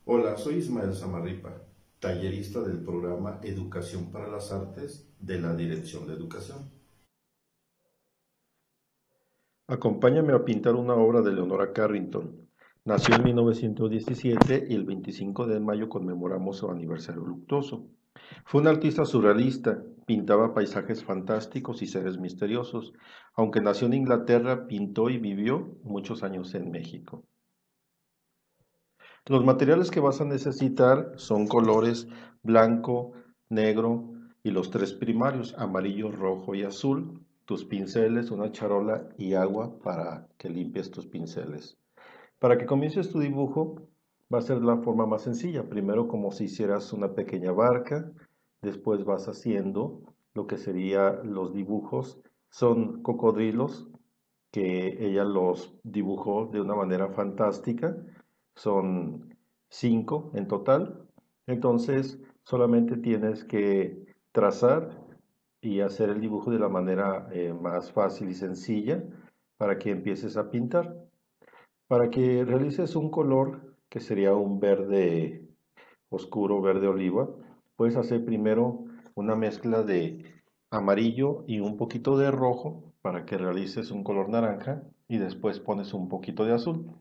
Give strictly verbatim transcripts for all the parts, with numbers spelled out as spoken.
Hola, soy Ismael Samarripa, tallerista del programa Educación para las Artes de la Dirección de Educación. Acompáñame a pintar una obra de Leonora Carrington. Nació en mil novecientos diecisiete y el veinticinco de mayo conmemoramos su aniversario luctuoso. Fue una artista surrealista, pintaba paisajes fantásticos y seres misteriosos. Aunque nació en Inglaterra, pintó y vivió muchos años en México. Los materiales que vas a necesitar son colores blanco, negro y los tres primarios, amarillo, rojo y azul. Tus pinceles, una charola y agua para que limpies tus pinceles. Para que comiences tu dibujo va a ser la forma más sencilla. Primero como si hicieras una pequeña barca, después vas haciendo lo que serían los dibujos. Son cocodrilos que ella los dibujó de una manera fantástica. Son cinco en total. Entonces solamente tienes que trazar y hacer el dibujo de la manera eh, más fácil y sencilla para que empieces a pintar. Para que realices un color que sería un verde oscuro, verde oliva, puedes hacer primero una mezcla de amarillo y un poquito de rojo para que realices un color naranja y después pones un poquito de azul.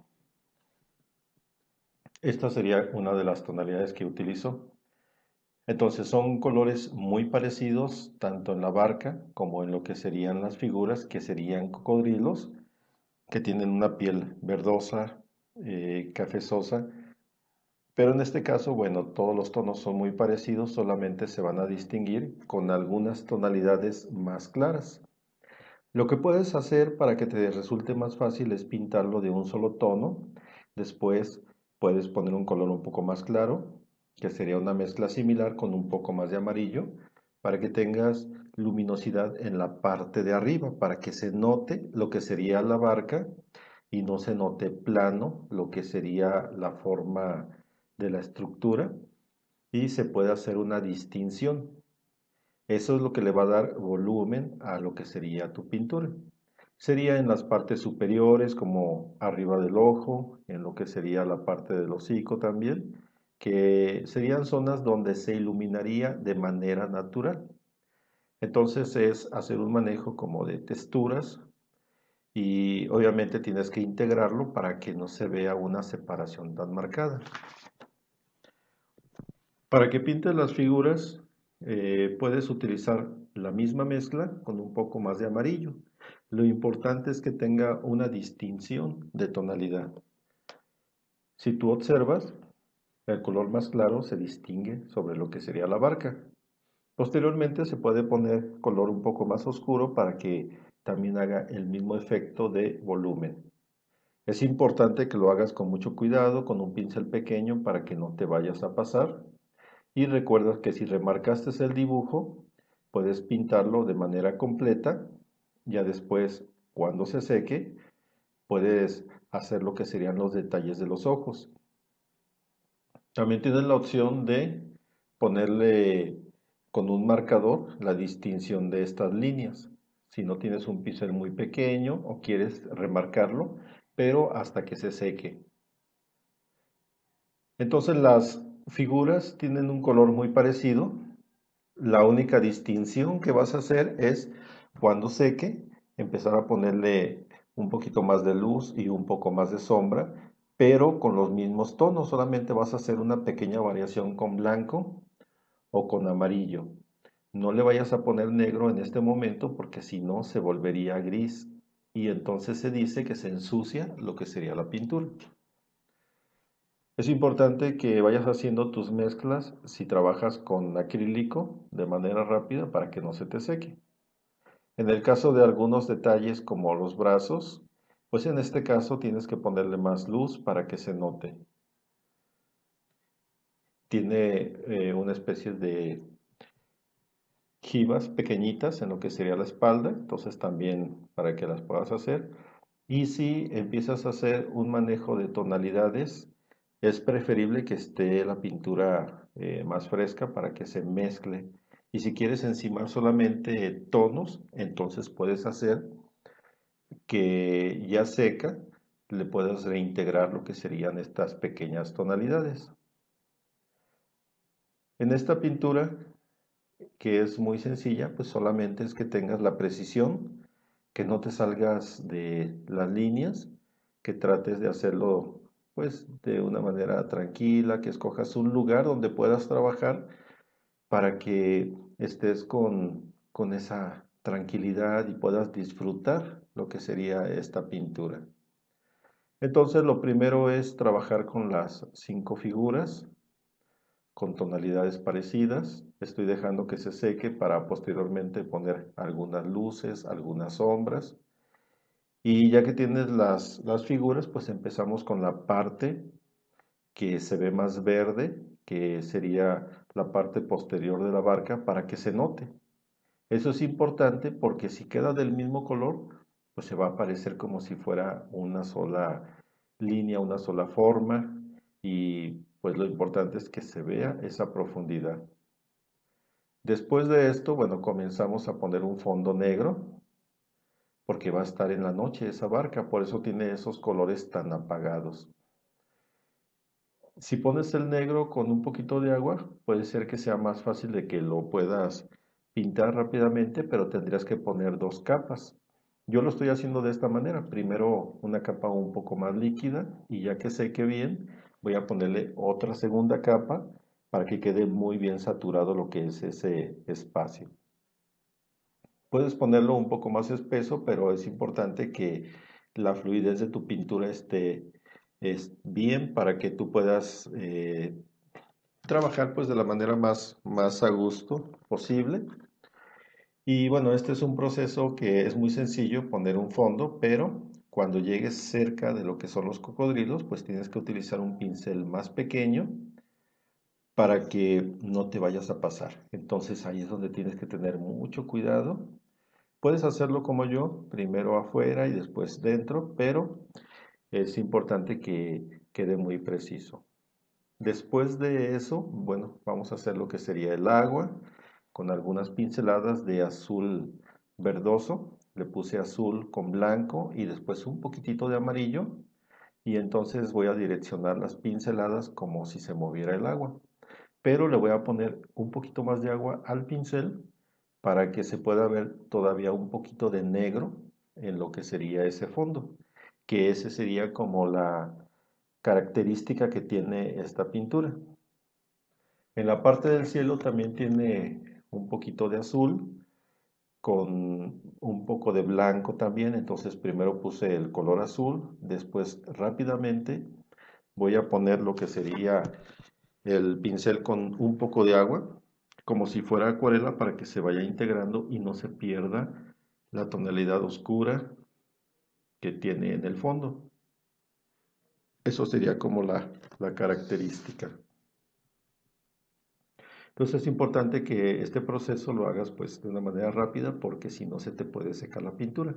Esta sería una de las tonalidades que utilizo. Entonces son colores muy parecidos tanto en la barca como en lo que serían las figuras, que serían cocodrilos, que tienen una piel verdosa, eh, cafezosa, pero en este caso, bueno, todos los tonos son muy parecidos, solamente se van a distinguir con algunas tonalidades más claras. Lo que puedes hacer para que te resulte más fácil es pintarlo de un solo tono. Después puedes poner un color un poco más claro, que sería una mezcla similar con un poco más de amarillo, para que tengas luminosidad en la parte de arriba, para que se note lo que sería la barca y no se note plano lo que sería la forma de la estructura y se puede hacer una distinción. Eso es lo que le va a dar volumen a lo que sería tu pintura. Sería en las partes superiores, como arriba del ojo, en lo que sería la parte del hocico también, que serían zonas donde se iluminaría de manera natural. Entonces es hacer un manejo como de texturas y obviamente tienes que integrarlo para que no se vea una separación tan marcada. Para que pintes las figuras, eh, puedes utilizar la misma mezcla con un poco más de amarillo. Lo importante es que tenga una distinción de tonalidad. Si tú observas, el color más claro se distingue sobre lo que sería la barca. Posteriormente se puede poner color un poco más oscuro para que también haga el mismo efecto de volumen. Es importante que lo hagas con mucho cuidado, con un pincel pequeño para que no te vayas a pasar. Y recuerda que si remarcaste el dibujo, puedes pintarlo de manera completa. Ya después, cuando se seque, puedes hacer lo que serían los detalles de los ojos. También tienes la opción de ponerle con un marcador la distinción de estas líneas. Si no tienes un pincel muy pequeño o quieres remarcarlo, pero hasta que se seque. Entonces las figuras tienen un color muy parecido. La única distinción que vas a hacer es cuando seque, empezar a ponerle un poquito más de luz y un poco más de sombra, pero con los mismos tonos. Solamente vas a hacer una pequeña variación con blanco o con amarillo. No le vayas a poner negro en este momento porque si no se volvería gris y entonces se dice que se ensucia lo que sería la pintura. Es importante que vayas haciendo tus mezclas si trabajas con acrílico de manera rápida para que no se te seque. En el caso de algunos detalles como los brazos, pues en este caso tienes que ponerle más luz para que se note. Tiene eh, una especie de jivas pequeñitas en lo que sería la espalda, entonces también para que las puedas hacer. Y si empiezas a hacer un manejo de tonalidades, es preferible que esté la pintura eh, más fresca para que se mezcle. Y si quieres encimar solamente tonos, entonces puedes hacer que ya seca, le puedes reintegrar lo que serían estas pequeñas tonalidades. En esta pintura, que es muy sencilla, pues solamente es que tengas la precisión, que no te salgas de las líneas, que trates de hacerlo pues de una manera tranquila, que escojas un lugar donde puedas trabajar para que estés con, con esa tranquilidad y puedas disfrutar lo que sería esta pintura. Entonces lo primero es trabajar con las cinco figuras con tonalidades parecidas. Estoy dejando que se seque para posteriormente poner algunas luces, algunas sombras. Y ya que tienes las, las figuras, pues empezamos con la parte que se ve más verde, que sería la parte posterior de la barca para que se note. Eso es importante porque si queda del mismo color, pues se va a parecer como si fuera una sola línea, una sola forma y pues lo importante es que se vea esa profundidad. Después de esto, bueno, comenzamos a poner un fondo negro porque va a estar en la noche esa barca, por eso tiene esos colores tan apagados. Si pones el negro con un poquito de agua, puede ser que sea más fácil de que lo puedas pintar rápidamente, pero tendrías que poner dos capas. Yo lo estoy haciendo de esta manera. Primero una capa un poco más líquida y ya que seque bien, voy a ponerle otra segunda capa para que quede muy bien saturado lo que es ese espacio. Puedes ponerlo un poco más espeso, pero es importante que la fluidez de tu pintura esté es bien para que tú puedas eh, trabajar pues de la manera más, más a gusto posible. Y bueno, este es un proceso que es muy sencillo poner un fondo, pero cuando llegues cerca de lo que son los cocodrilos, pues tienes que utilizar un pincel más pequeño para que no te vayas a pasar. Entonces ahí es donde tienes que tener mucho cuidado. Puedes hacerlo como yo, primero afuera y después dentro, pero es importante que quede muy preciso. Después de eso, bueno, vamos a hacer lo que sería el agua con algunas pinceladas de azul verdoso. Le puse azul con blanco y después un poquitito de amarillo y entonces voy a direccionar las pinceladas como si se moviera el agua. Pero le voy a poner un poquito más de agua al pincel para que se pueda ver todavía un poquito de negro en lo que sería ese fondo, que ese sería como la característica que tiene esta pintura. En la parte del cielo también tiene un poquito de azul con un poco de blanco también, entonces primero puse el color azul, después rápidamente voy a poner lo que sería el pincel con un poco de agua, como si fuera acuarela para que se vaya integrando y no se pierda la tonalidad oscura que tiene en el fondo. Eso sería como la, la característica. Entonces es importante que este proceso lo hagas pues de una manera rápida porque si no se te puede secar la pintura.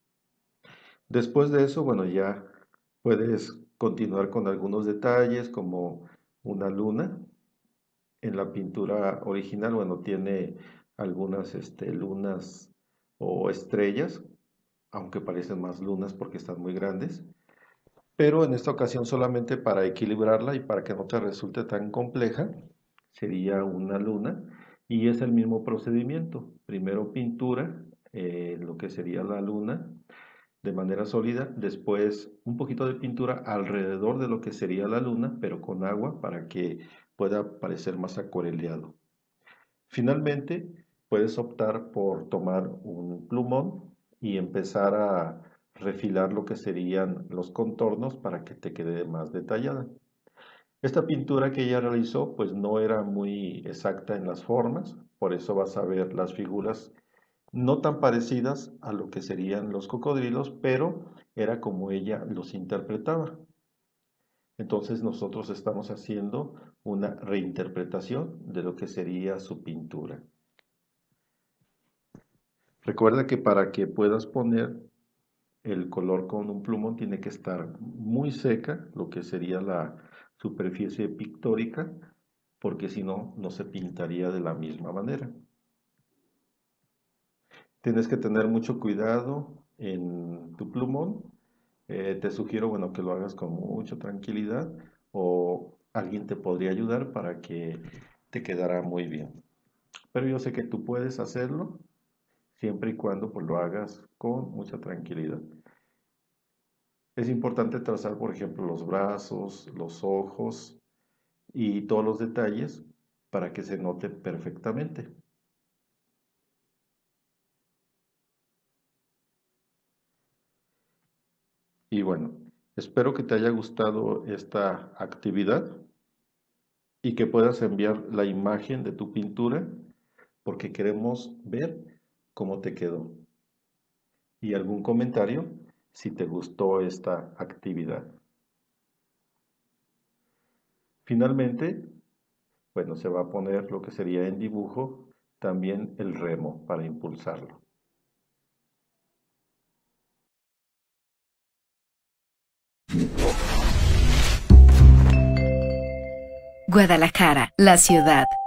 Después de eso, bueno, ya puedes continuar con algunos detalles como una luna. En la pintura original, bueno, tiene algunas este, lunas o estrellas, aunque parecen más lunas porque están muy grandes. Pero en esta ocasión solamente para equilibrarla y para que no te resulte tan compleja, sería una luna y es el mismo procedimiento. Primero pintura, eh, lo que sería la luna de manera sólida, después un poquito de pintura alrededor de lo que sería la luna, pero con agua para que pueda parecer más acuareleado. Finalmente, puedes optar por tomar un plumón y empezar a refilar lo que serían los contornos para que te quede más detallada. Esta pintura que ella realizó pues no era muy exacta en las formas, por eso vas a ver las figuras no tan parecidas a lo que serían los cocodrilos, pero era como ella los interpretaba. Entonces nosotros estamos haciendo una reinterpretación de lo que sería su pintura. Recuerda que para que puedas poner el color con un plumón tiene que estar muy seca, lo que sería la superficie pictórica, porque si no, no se pintaría de la misma manera. Tienes que tener mucho cuidado en tu plumón. Eh, te sugiero, bueno, que lo hagas con mucha tranquilidad o alguien te podría ayudar para que te quedará muy bien. Pero yo sé que tú puedes hacerlo siempre y cuando pues, lo hagas con mucha tranquilidad. Es importante trazar, por ejemplo, los brazos, los ojos y todos los detalles para que se note perfectamente. Y bueno, espero que te haya gustado esta actividad y que puedas enviar la imagen de tu pintura porque queremos ver cómo te quedó. Y algún comentario si te gustó esta actividad. Finalmente, bueno, se va a poner lo que sería en dibujo también el remo para impulsarlo. Guadalajara, la ciudad.